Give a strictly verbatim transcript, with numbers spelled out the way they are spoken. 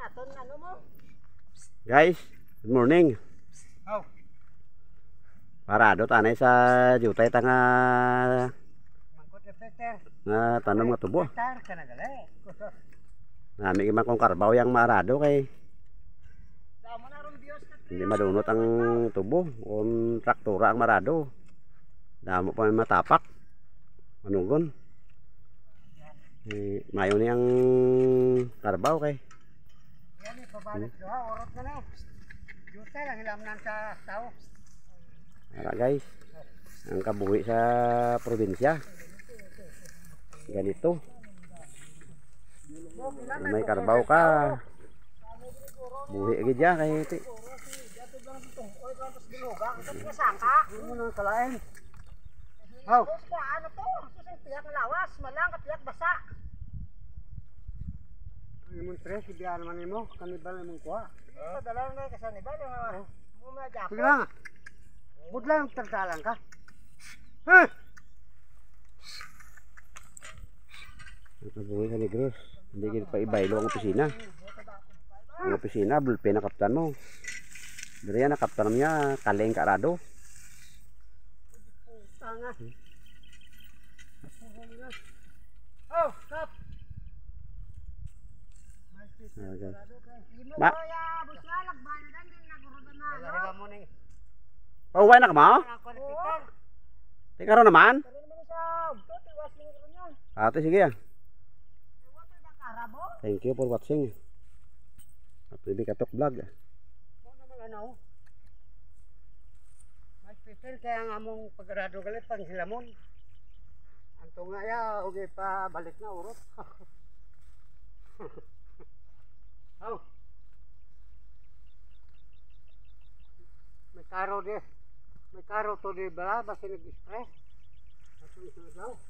Guys, good morning. Oh. Parado tanay sa jutay tanga nga tanong nga tubo. Nami man kong karbaw yang marado kay hindi madunot ang tubo on traktora ang marado. Damo pa may matapak. Manugon. Eh, mayo ni ang karbaw kay. Yan eh, pabalik hmm. Doha, orot na na. Juta lang hilam nan sa tao. Ara guys, ang kabuhi sa probinsya. Ganito. May karbaw ka. Buhi gid ya kay iti. Mo nang kalain. Haw. Ano to? Susing piyak lawas, malang kapiyak basa. Imong tres biya naman nimo, kanibal imong kuha. Oh, dalan na ka sa nibal nga. Mo na japo. Sige lang. Budlang terdalang ka. Huh. Kabuhi sa negros. Hindi gid pa ibaylo ang opisina. Ang opisina bulpen na kaptan mo. Diri na kaptan niya kaleng karado. Tanga. Oh, kap. Ma. Oh, wala ka mo? Teka ro naman. Ate sige ya. Thank you for watching. At hindi katok vlog. Ano? Mas special kaya nga mong paggrado galit pang silamon. Anto nga ya, okay pa balik na urot. Oh. May karo di. May karo to di bala basta nag-stress. Ato isa daw.